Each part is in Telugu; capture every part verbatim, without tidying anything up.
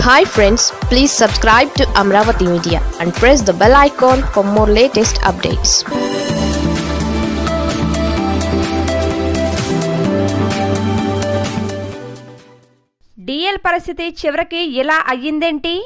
Hi friends, please subscribe to Amaravathi Media and press the bell icon for more latest updates. DL పరిస్థితి చివరికి ఇలా అయ్యిందేంటి?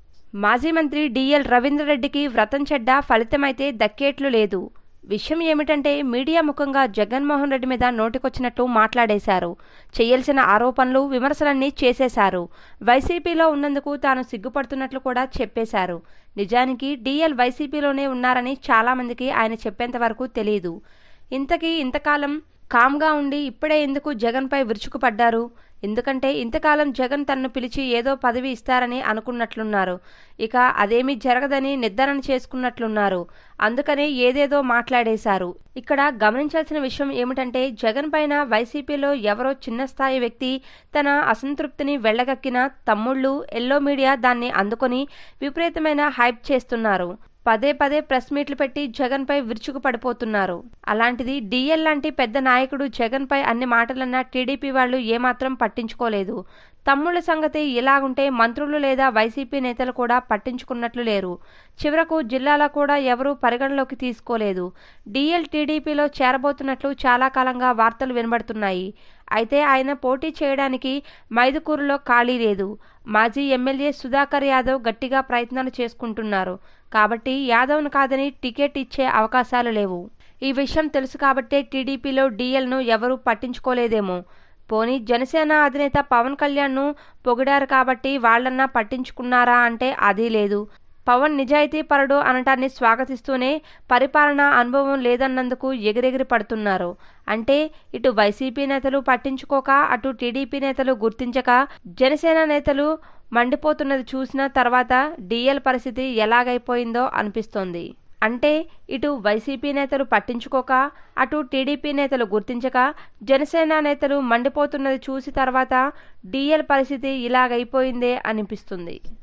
మాజీ మంత్రి డిఎల్ రవీంద్ర రెడ్డికి వ్రతం చెడ్డ ఫలితమైతే దక్కేట్లు లేదు. విషయం ఏమిటంటే మీడియా ముఖంగా జగన్మోహన్ రెడ్డి మీద నోటికొచ్చినట్టు మాట్లాడేశారు. చేయాల్సిన ఆరోపణలు విమర్శలన్నీ చేసేశారు. వైసీపీలో ఉన్నందుకు తాను సిగ్గుపడుతున్నట్లు కూడా చెప్పేశారు. నిజానికి డిఎల్ వైసీపీలోనే ఉన్నారని చాలామందికి ఆయన చెప్పేంత వరకు తెలియదు. ఇంతకీ ఇంతకాలం కామ్గా ఉండి ఇప్పుడే ఎందుకు జగన్పై విరుచుకుపడ్డారు? ఎందుకంటే ఇంతకాలం జగన్ తనను పిలిచి ఏదో పదవి ఇస్తారని అనుకున్నట్లున్నారు. ఇక అదేమీ జరగదని నిర్ధారణ చేసుకున్నట్లున్నారు. అందుకనే ఏదేదో మాట్లాడేశారు. ఇక్కడ గమనించాల్సిన విషయం ఏమిటంటే జగన్ పైన వైసీపీలో ఎవరో చిన్న స్థాయి వ్యక్తి తన అసంతృప్తిని వెళ్లగక్కిన తమ్ముళ్ళు ఎల్లో మీడియా దాన్ని అందుకొని విపరీతమైన హైప్ చేస్తున్నారు. పదే పదే ప్రెస్ మీట్లు పెట్టి జగన్ పై విరుచుకు పడిపోతున్నారు. అలాంటిది డిఎల్ లాంటి పెద్ద నాయకుడు జగన్ పై అన్ని మాటలన్నా టీడీపీ వాళ్ళు ఏమాత్రం పట్టించుకోలేదు. తమ్ముళ్ల సంగతి ఇలాగుంటే మంత్రులు లేదా వైసీపీ నేతలు కూడా పట్టించుకున్నట్లు లేరు. చివరకు జిల్లాలో కూడా ఎవరూ పరిగణలోకి తీసుకోలేదు. డిఎల్ టీడీపీలో చేరబోతున్నట్లు చాలా కాలంగా వార్తలు వినబడుతున్నాయి. అయితే ఆయన పోటీ చేయడానికి మైదుకూరులో ఖాళీ లేదు. మాజీ ఎమ్మెల్యే సుధాకర్ యాదవ్ గట్టిగా ప్రయత్నాలు చేసుకుంటున్నారు. కాబట్టి యాదవ్ను కాదని టికెట్ ఇచ్చే అవకాశాలు లేవు. ఈ విషయం తెలుసు కాబట్టే టీడీపీలో డిఎల్ను ఎవరూ పట్టించుకోలేదేమో. పోనీ జనసేన అధినేత పవన్ కళ్యాణ్ను పొగిడారు కాబట్టి వాళ్లన్నా పట్టించుకున్నారా అంటే అదీ లేదు. పవన్ నిజాయితీ పరుడు అనటాన్ని స్వాగతిస్తూనే పరిపాలనా అనుభవం లేదన్నందుకు ఎగిరెగిరి పడుతున్నారు. అంటే ఇటు వైసీపీ నేతలు పట్టించుకోక అటు టీడీపీ నేతలు గుర్తించక జనసేన నేతలు మండిపోతున్నది చూసిన తర్వాత డిఎల్ పరిస్థితి ఎలాగైపోయిందో అనిపిస్తోంది. అంటే ఇటు వైసీపీ నేతలు పట్టించుకోక అటు టీడీపీ నేతలు గుర్తించక జనసేన నేతలు మండిపోతున్నది చూసి తర్వాత డిఎల్ పరిస్థితి ఇలాగైపోయిందే అనిపిస్తుంది.